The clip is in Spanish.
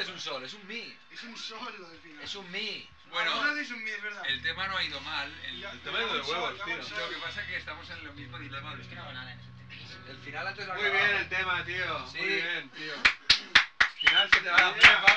es un sol, es un mi. Es un sol lo del final. Es un mi. Bueno, Ahora es un mi, es verdad. el tema no ha ido mal. El tema de huevos, tío. Lo que pasa es que estamos en el mismo dilema. Es que no hago nada en ese El final antes lo Muy bien el tema, tío. Sí. Muy bien, tío. Al final se te va la